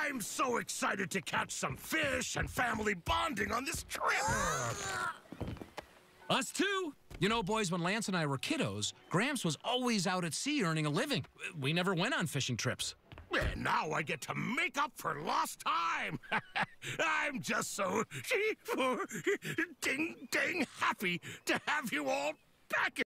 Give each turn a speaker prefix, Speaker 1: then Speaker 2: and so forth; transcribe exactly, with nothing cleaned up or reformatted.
Speaker 1: I'm so excited to catch some fish and family bonding on this trip.
Speaker 2: Us too. You know, boys, when Lance and I were kiddos, Gramps was always out at sea earning a living. We never went on fishing trips.
Speaker 1: And now I get to make up for lost time. I'm just so ding ding happy to have you all back